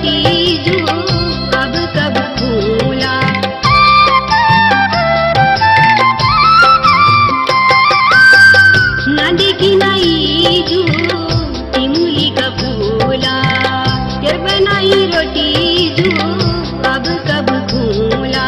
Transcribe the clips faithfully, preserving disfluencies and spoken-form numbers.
रोटी जो कब कब फूला। न देखी नहीं जो तिमुली का फूला, फिर बनाई रोटी जो कब कब फूला।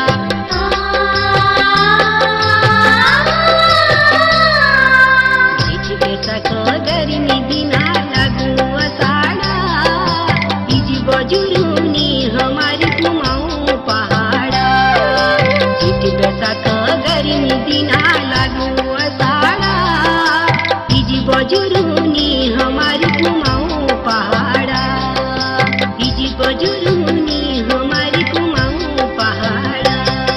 गर्मी दिना लगू असाड़ा, इज बजुरूनी हमारी घुमाऊ पहाड़ा। इज बैसाख गर्मी दिना लगू असाड़ा, इज बजुरूनी हमारी घुमाऊ पहाड़ा। इज बजुरूनी हमारी घुमाऊ पहाड़ा।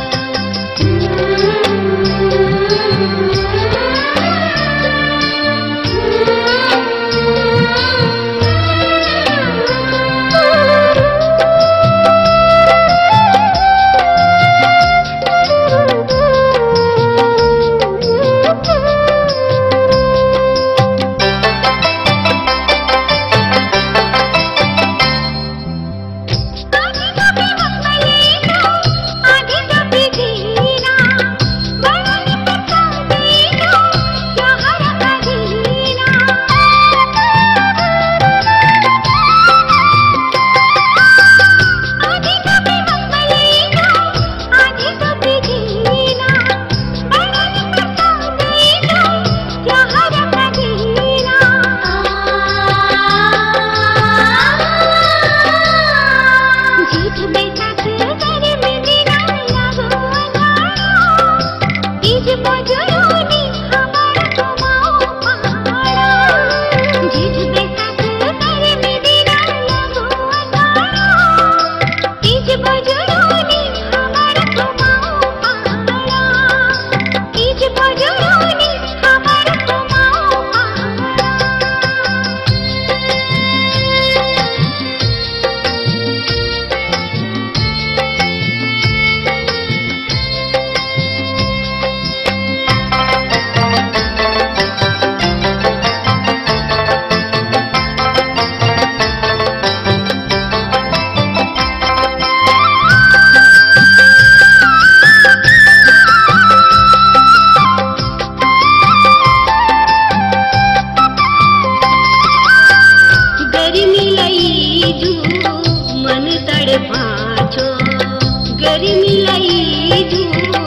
गर्मी लाई जो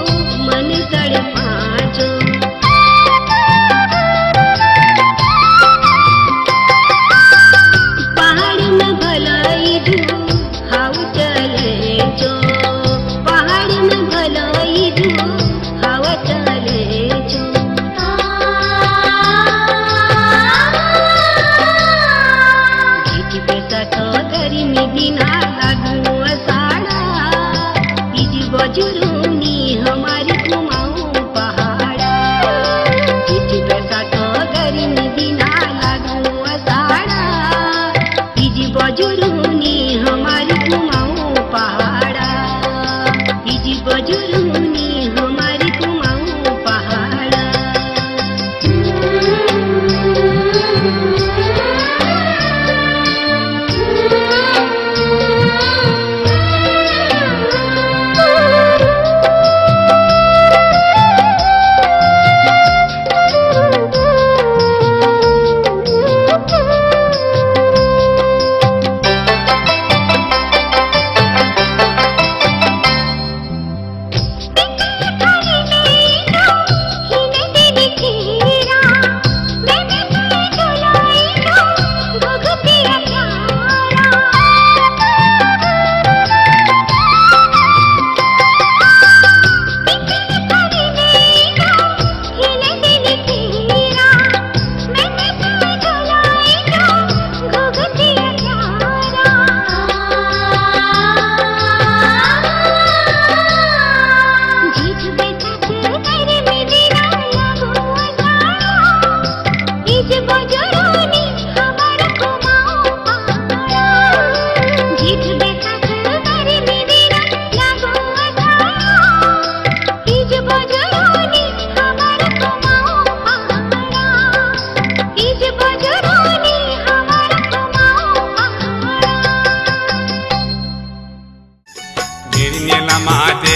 मन तड़पाजो। पहाड़ में भलाई जो हाउ चले जो, पहाड़ में भलाई जो हवा चले जो। बैसाख गर्मी दिना लगू असाड़ा, इज बजुरूनी हमारी घुमाऊ पहाड़ा। इज बैसाख गर्मी दिना लगू असाड़ा, इज बजुरूनी हमारी घुमाऊ पहाड़ा। इज बजुरूनी हमारी घुमाऊ पहाड़ा।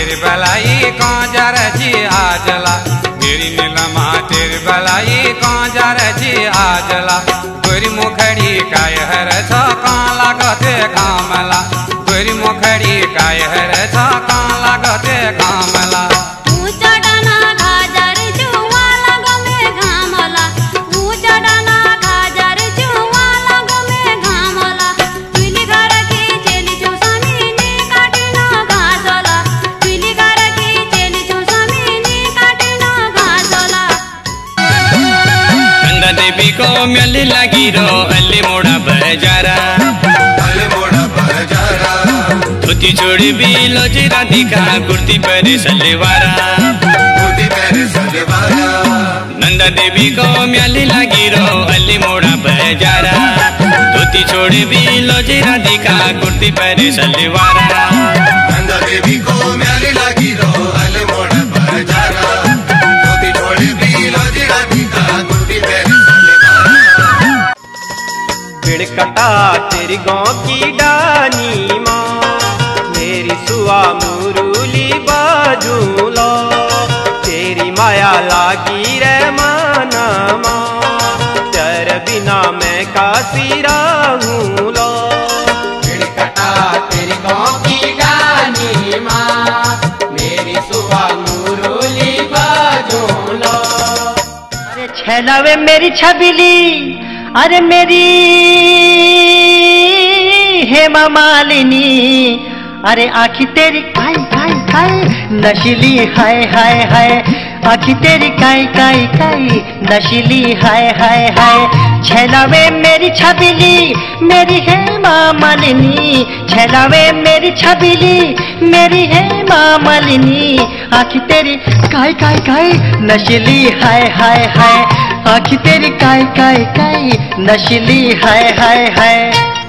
तेरी बलाई कांजर जी आजला मेरी नीलमा तेरी बलाई कांजर जी आजला गोरी मुखड़ी काय हर छ कां लागते कामला गोरी मुखड़ी काय हर छ कां लागते कामला देवी को म्याली लगी रो अल्ली मोड़ा बजारा अल्ली मोड़ा बजारा धोती छोड़ी भी लोजी राधिका कुर्ती पर सलवारा कुर्ती पर सलवारा नंदा देवी को म्याली लगी रो अल्ली मोड़ा बजारा धोती छोड़ी भी लोजी राधिका कुर्ती पर सलवारा नंदा देवी को म्याली लगी रो अल्ली मोड़ा बजारा धोती छोड़ी भी लोजी राधिका कुर्ती पर कटा तेरी गाँव की डानी माँ मेरी सुआ मुरुली बाजूलो तेरी माया लागी रे माना माँ तेरे बिना मैं कासी रहूं लो कटा तेरी गाँव की डानी माँ मेरी सुआ मुरुली बाजूलो अरे छैलावे मेरी छबिली अरे मेरी हेमा मालिनी अरे आखी तेरी काई काई काई नशीली हाय हाय हाय आखी तेरी काई काई काई नशीली हाय हाय हाय छैलावे मेरी छबिली मेरी हेमा मालिनी छैलावे मेरी छबिली मेरी हेमा मालिनी आखी तेरी काई काई काई नशीली हाय हाय हाय आखी तेरी काई काई काई नशीली हाय हाय हाय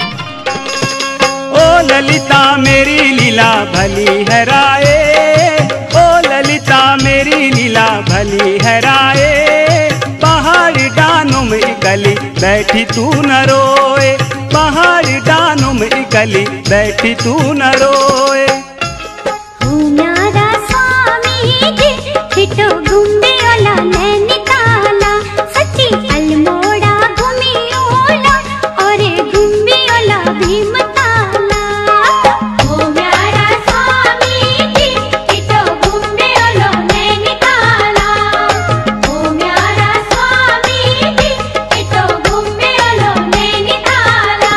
ओ ललिता मेरी लीला भली है राए ओ ललिता मेरी लीला भली है राए पहाड़ डानों में इकली बैठी तू न रोए पहाड़ डानों में इकली बैठी तू न रोए घूमे ओला नैनीताला सच्ची अल्मोड़ा घूमी ओला और घूमी ओला भीमताला ओ म्यारा स्वामी जी कितो घूमे ओला नैनीताला ओ म्यारा स्वामी जी कितो घूमे ओला नैनीताला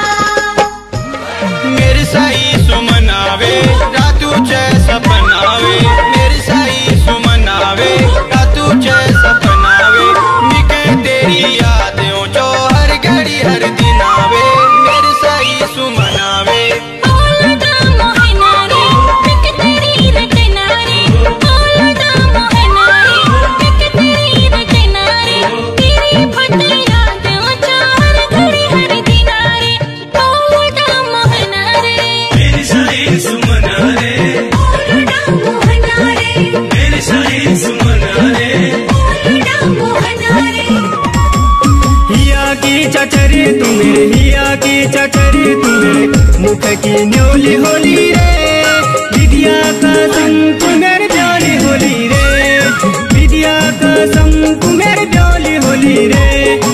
मेरी साई सुमनावे रातू चे सपनावे मेरी साई सुमनावे रातू चे सपनावे मिके तेरी यादों जो हर घड़ी हर दिन आवे मेरी साई सुमनावे ओलदा मोहनारी मिके तेरी रचनारी ओलदा मोहनारी मिके तेरी रचनारी तेरी भट यादों जो हर घड़ी हर दिन आवे ओलदा मोहनारी मेरी साई सुमनावे ओलदा मोहनारी मेरी साई सुमनावे ओलदा मोहनारी हिया की चचरी तुम्हें हिया की चचरी तुम्हें मुख की न्योली होली रे विद्या का संग तुम्हें ब्योली होली रे विद्या का संग तुम्हें ब्योली होली रे